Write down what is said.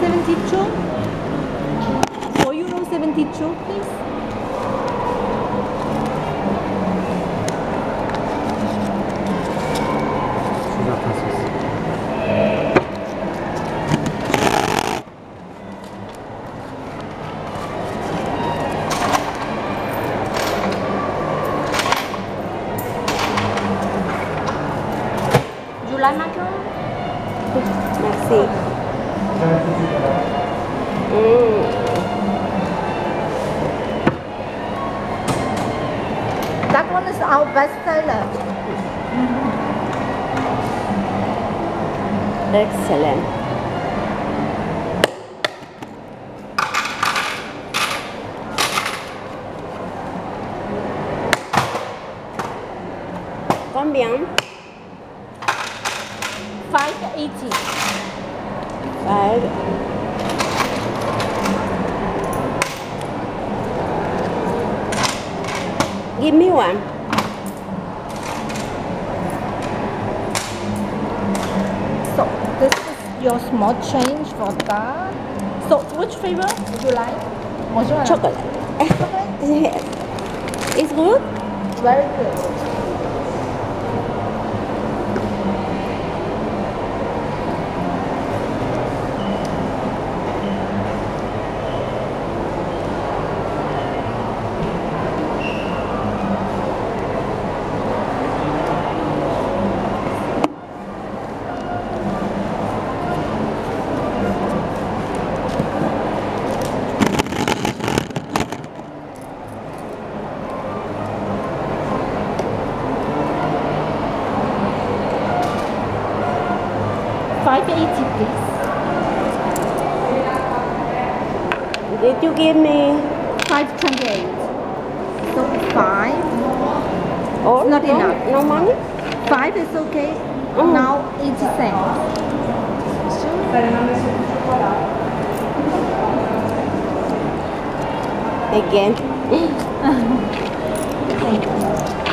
72. 4 euro 72, please. You like macaron? Merci. That one is our best seller. Excellent. Combien? 580. 5. Give me one. So this is your small change for that. So which flavor would you like? Chocolate. Yes. It's good? Very good. $5.80, please. Did you give me $5.28. So 5. all? Not no, enough. No money? 5 is okay. Now 80 cents. Again. Thank you.